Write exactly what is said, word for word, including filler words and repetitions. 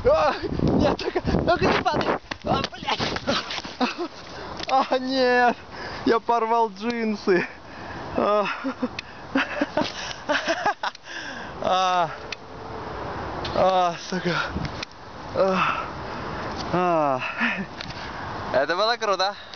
А, нет, только, только не падай. А, блядь. А, нет. Я порвал джинсы. А, а, а сука. А, а. Это было круто.